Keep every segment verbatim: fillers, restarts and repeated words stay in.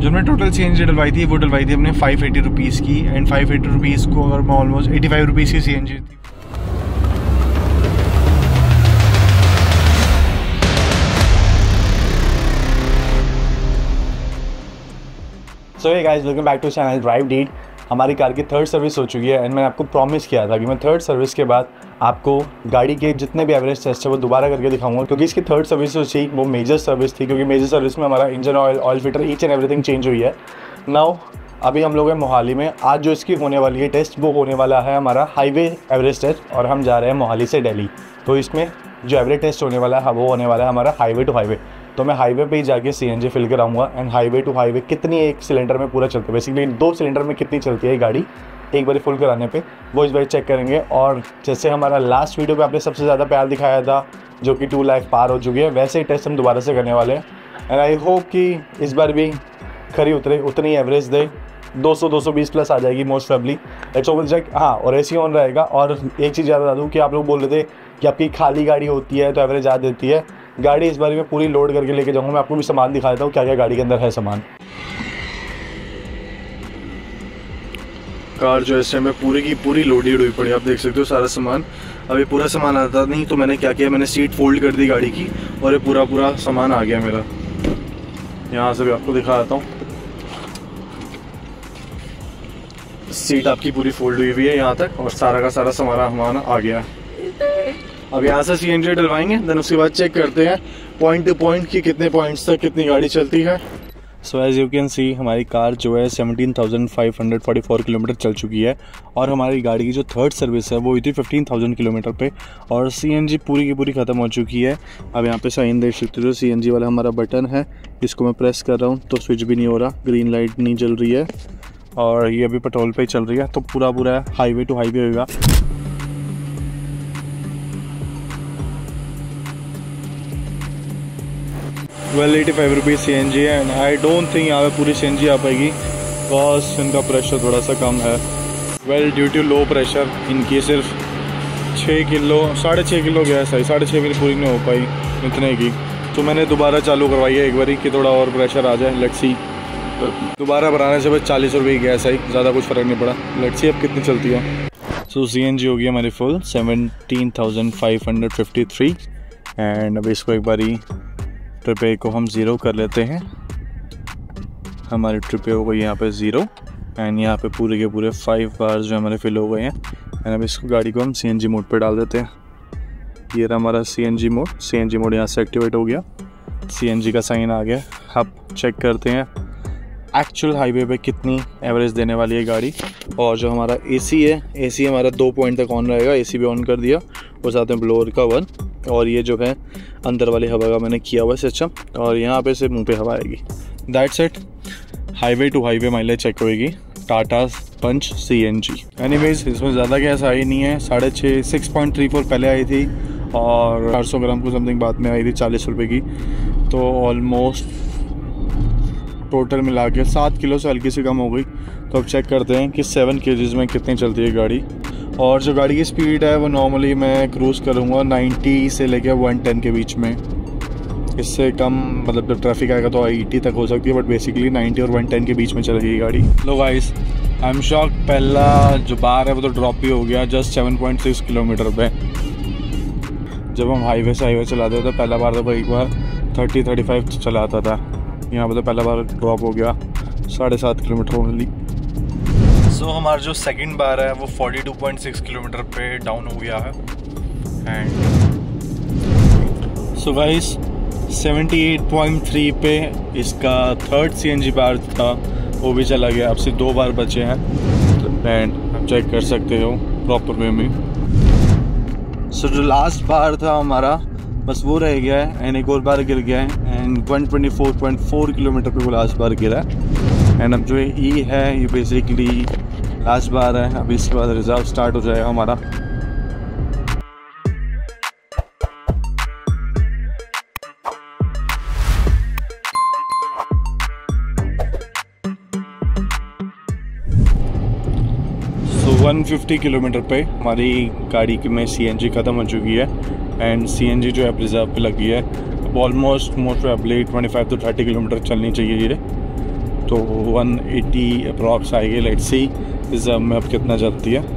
जो मैंने total CNG डलवाई थी वो डलवाई थी हमने फाइव एटी रुपीज़ की, एंड फाइव एटी रुपीज़ को अगर मैं ऑलमोस्ट एटी फाइव रुपीज़ की सीएनजी थी। So hey guys, welcome back to channel drive deed. हमारी कार की थर्ड सर्विस हो चुकी है एंड मैंने आपको प्रॉमिस किया था कि मैं थर्ड सर्विस के बाद आपको गाड़ी के जितने भी एवरेज टेस्ट है वो दोबारा करके दिखाऊंगा, क्योंकि इसकी थर्ड सर्विस जो थी वो मेजर सर्विस थी, क्योंकि मेजर सर्विस में हमारा engine oil, oil filter, each and everything change हुई है। नाउ अभी हम लोग हैं मोहाली में। आज जो इसकी होने वाली है टेस्ट वो होने वाला है हमारा हाईवे एवरेज टेस्ट, और हम जा रहे हैं मोहाली से दिल्ली। तो इसमें जो एवरेज टेस्ट होने वाला है वो होने वाला है हमारा हाईवे टू हाईवे। तो मैं हाईवे पे ही जाके सीएनजी फिल कराऊंगा एंड हाईवे टू हाईवे कितनी एक सिलेंडर में पूरा चलता है, बेसिकली दो सिलेंडर में कितनी चलती है गाड़ी एक बार फुल कराने पे, वो इस बार चेक करेंगे। और जैसे हमारा लास्ट वीडियो पे आपने सबसे ज़्यादा प्यार दिखाया था जो कि टू लाख पार हो चुकी है, वैसे ही टेस्ट हम दोबारा से करने वाले हैं एंड आई होप कि इस बार भी खरी उतरे, उतनी एवरेज दे, दो सौ दो सौ बीस प्लस आ जाएगी most probably. Let's hope check. हाँ, और एसी ऑन रहेगा। और एक चीज़ याद बता दूँ कि आप लोग बोल रहे थे कि आपकी खाली गाड़ी होती है तो एवरेज आ देती है। गाड़ी इस बार में पूरी लोड करके लेके जाऊँगा। मैं आपको भी सामान दिखा देता हूँ क्या क्या गाड़ी के अंदर है सामान। कार जो इस टाइम पूरी की पूरी लोडेड हुई पड़ी, आप देख सकते हो सारा सामान। अभी पूरा सामान आता नहीं तो मैंने क्या किया, मैंने सीट फोल्ड कर दी गाड़ी की और ये पूरा पूरा सामान आ गया मेरा। यहाँ से भी आपको दिखा देता हूँ, सीट आपकी पूरी फोल्ड हुई हुई है यहाँ तक और सारा का सारा सामान हमारा आ गया। अब यहाँ से सीएनजी डलवाएंगे, देन उसके बाद चेक करते हैं पॉइंट टू पॉइंट की कितने पॉइंट्स तक कितनी गाड़ी चलती है। So as you can see हमारी कार जो है seventeen thousand five hundred forty four kilometre चल चुकी है और हमारी गाड़ी की जो थर्ड सर्विस है वो हुई थी फिफ्टीन थाउजेंड किलोमीटर पे और सीएनजी पूरी की पूरी ख़त्म हो चुकी है। अब यहाँ पे साइन देख सकते हो, सीएनजी वाला हमारा बटन है, इसको मैं प्रेस कर रहा हूँ तो स्विच भी नहीं हो रहा, ग्रीन लाइट नहीं जल रही है और ये अभी पेट्रोल पे ही चल रही है। तो पूरा पूरा हाईवे टू हाईवे होगा। Well eighty five rupees C N G है एंड आई डोंट थिंक यहाँ पे पूरी सी एन जी आ पाएगी बिकॉज इनका प्रेशर थोड़ा सा कम है। Well due to low pressure इनकी सिर्फ छः किलो साढ़े छः किलो गैस आई, साढ़े छः किलो पूरी नहीं हो पाई इतने की। तो मैंने दोबारा चालू करवाई है एक बारी कि थोड़ा और प्रेशर आ जाए। लेट्स सी, दोबारा भराने से बस चालीस रुपये की गैस आई, ज़्यादा कुछ फ़र्क नहीं पड़ा। लेट्स सी अब कितनी चलती है। सो सी एन जी हो गई हमारी full seventeen thousand five hundred fifty three and अब इसको एक बारी ट्रिपे को हम ज़ीरो कर लेते हैं। हमारे ट्रिपे हो गई यहाँ पे ज़ीरो एंड यहाँ पे पूरे के पूरे फाइव बार्स जो हमारे फिल हो गए हैं एंड अब इसको गाड़ी को हम सीएनजी मोड पे डाल देते हैं। ये रहा हमारा सीएनजी मोड, सीएनजी मोड यहाँ से एक्टिवेट हो गया, सीएनजी का साइन आ गया। अब चेक करते हैं एक्चुअल हाईवे पे कितनी एवरेज देने वाली है गाड़ी। और जो हमारा एसी है, एसी हमारा दो पॉइंट तक ऑन रहेगा, एसी भी ऑन कर दिया और साथ में ब्लोअर का वन, और ये जो है अंदर वाली हवा का मैंने किया हुआ है सिस्टम और यहाँ पे से मुंह पे हवा आएगी। That's it. Highway to highway mileage check होएगी टाटा पंच सीएनजी। एनीवेज इसमें ज़्यादा गैस आई नहीं है, साढ़े छः सिक्स पॉइंट थ्री फोर पहले आई थी और चार सौ ग्राम को समथिंग बाद में आई थी चालीस रुपये की। तो ऑलमोस्ट टोटल मिला के सात किलो से हल्की सी कम हो गई। तो अब चेक करते हैं कि सेवन केजीज़ में कितनी चलती है गाड़ी। और जो गाड़ी की स्पीड है वो नॉर्मली मैं क्रूज़ करूँगा नाइन्टी से लेकर वन टेन के बीच में, इससे कम मतलब जब ट्रैफिक आएगा तो एटी तक हो सकती है, बट बेसिकली नाइन्टी और वन टेन के बीच में चलेगी गाड़ी। लो गाइस, आई एम शॉक, पहला जो बार है वो तो ड्रॉप भी हो गया just seven point six kilometre पे। जब हम हाईवे से हाईवे चलाते थे तो पहला बार तो एक बार थर्टी थर्टी फाइव चलाता था, यहाँ पर तो पहला बार ड्रॉप हो गया साढ़े सात किलोमीटर ओनली। सो so, हमारा जो सेकंड बार है वो forty two point six kilometre पे डाउन हो गया है and so guys seventy eight point three पे इसका थर्ड सीएनजी बार था वो भी चला गया। अब सिर्फ दो बार बचे हैं एंड आप चेक कर सकते हो प्रॉपर वे में। सो so, जो लास्ट बार था हमारा बस वो रह गया है एंड एक और बार गिर गया है and one twenty four point four kilometre पे वो लास्ट बार गिरा है एंड अब जो ई है ये बेसिकली लास्ट बार है। अभी इसके बाद रिजर्व स्टार्ट हो जाएगा हमारा। सो वन फिफ्टी किलोमीटर पे हमारी गाड़ी की में सीएनजी ख़त्म हो चुकी है एंड सीएनजी जो है रिजर्व पे लगी है। अब almost most probably twenty five to thirty kilometre चलनी चाहिए ये तो वन एटी अप्रॉक्स आएगी। लेट्स सी रिजर्व में अब कितना चलती है।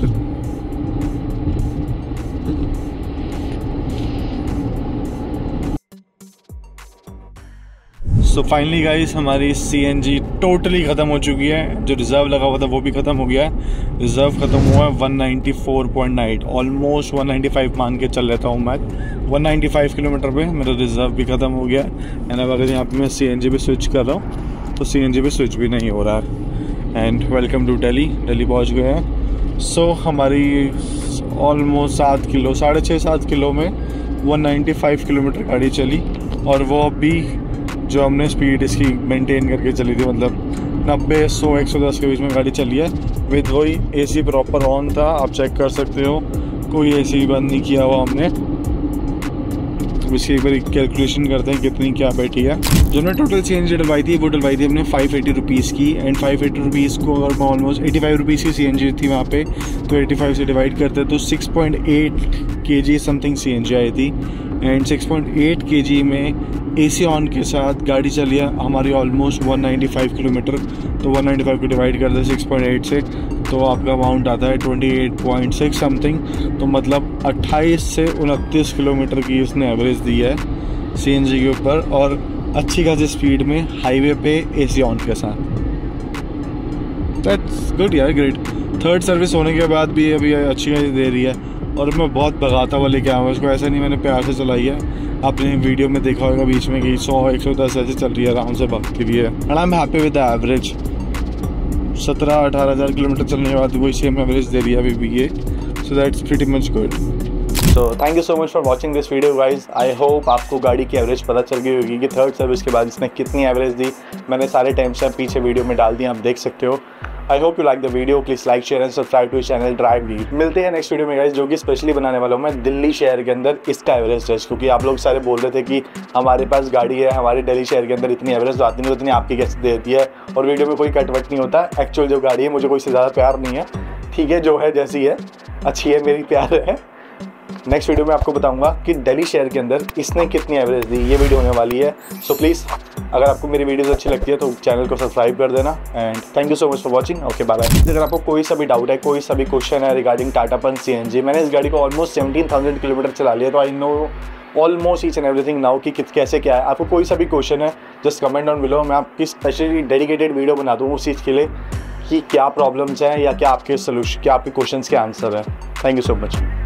सो फाइनली गाइस हमारी सीएनजी टोटली ख़त्म हो चुकी है। जो रिज़र्व लगा हुआ था वो भी ख़त्म हो गया है। रिज़र्व ख़त्म हुआ है one ninety four point nine, almost one ninety five मान के चल लेता हूँ मैं। वन नाइंटी फाइव किलोमीटर पे मेरा रिज़र्व भी ख़त्म हो गया है। एंड अब अगर यहाँ पे मैं सीएनजी पे स्विच कर रहा हूँ तो सीएनजी पे स्विच भी नहीं हो रहा है। And welcome to Delhi. Delhi पहुँच गए हैं। सो so, हमारी ऑलमोस्ट सात किलो साढ़े छः सात किलो में वन नाइंटी फाइव किलोमीटर गाड़ी चली, और वो अभी जो हमने स्पीड इसकी मेंटेन करके चली थी, मतलब नब्बे सौ एक सौ दस के बीच में गाड़ी चली है। विद वही एसी प्रॉपर ऑन था, आप चेक कर सकते हो, कोई एसी बंद नहीं किया हुआ हमने। तो इसकी एक बार कैलकुलेशन करते हैं कितनी क्या बैठी है। जो हमने टोटल सीएनजी डलवाई थी वो डलवाई थी हमने फाइव एटी रुपीज़ की। एंड फाइव एटी रुपीज़ को अगर मैं ऑलमोस्ट एटी फाइव रुपीज़ की सीएनजी थी वहाँ पे, तो एटी फाइव से डिवाइड करते तो six point eight KG something CNG आई थी। And six point eight KG में एसी ऑन के साथ गाड़ी चली है हमारी almost one ninety five kilometre. तो वन नाइंटी फाइव को डिवाइड करते हैं सिक्स पॉइंट एट से, तो आपका अमाउंट आता है twenty eight point six something. तो मतलब अट्ठाईस से उनतीस किलोमीटर की उसने एवरेज दी है सीएनजी के ऊपर, और अच्छी खासी स्पीड में हाईवे पे एसी ऑन के साथ। दैट्स गुड यार, ग्रेट। थर्ड सर्विस होने के बाद भी अभी अच्छी खासी दे रही है, और मैं बहुत भगाता हुआ लेके आया हूँ इसको। ऐसा नहीं मैंने प्यार से चलाई है, आपने वीडियो में देखा होगा बीच में कि सौ एक सौ दस ऐसे चल रही है, आराम से भागती भी है। And I am happy with the average. सत्रह अठारह हज़ार किलोमीटर चलने के बाद वही सेम एवरेज दे रही है अभी भी ये। So that's pretty much good. So thank you so much for watching this video guys. I hope आपको गाड़ी की एवरेज पता चल गई होगी कि थर्ड सर्विस के बाद इसने कितनी एवरेज दी। मैंने सारे टाइम से पीछे वीडियो में डाल दिए, आप देख सकते हो। I hope you like the video. Please like share and subscribe to channel drive lead. मिलते हैं नेक्स्ट वीडियो में गाइस, जो कि स्पेशली बनाने वाला हूँ मैं दिल्ली शहर के अंदर इसका एवरेज टेस्ट, क्योंकि आप लोग सारे बोल रहे थे कि हमारे पास गाड़ी है, हमारे दिल्ली शहर के अंदर इतनी एवरेज आती नहीं, उतनी आपकी कैसे देती है, और वीडियो में कोई कटवट नहीं होता। एक्चुअल जो गाड़ी है मुझे कोई से ज़्यादा प्यार नहीं है, ठीक है, जो है जैसी है अच्छी है, मेरी प्यार है। नेक्स्ट वीडियो में आपको बताऊंगा कि दिल्ली शहर के अंदर इसने कितनी एवरेज दी, ये वीडियो होने वाली है। सो प्लीज़ अगर आपको मेरी वीडियोस अच्छी लगती है तो चैनल को सब्सक्राइब कर देना। And thank you so much for watching. Okay bye bye. अगर आपको कोई सा भी डाउट है, कोई सा भी क्वेश्चन है रिगार्डिंग टाटा पंच सीएनजी, मैंने इस गाड़ी को ऑलमोस्ट सेवनटीन थाउजेंड किलोमीटर चला लिया, तो I know almost each and everything now कि कैसे क्या है। आपको कोई सा भी क्वेश्चन है जस्ट कमेंट डाउन बिलो, मैं आपकी स्पेशली डेडिकेटेड वीडियो बना दूँ उस चीज़ के लिए कि क्या प्रॉब्लम्स हैं या क्या आपके सोल्यूशन, क्या आपके क्वेश्चन के आंसर है। Thank you so much.